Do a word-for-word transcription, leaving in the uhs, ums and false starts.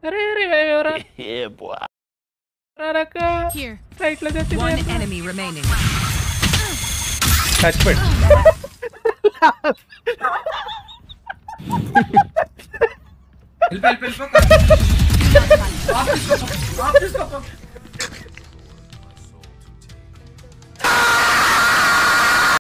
अरे रिवाइव हो रहा ये बुआ रखा राइट लगा थे one enemy remaining टच पट हेल्प हेल्प हेल्प आप इसको आप इसको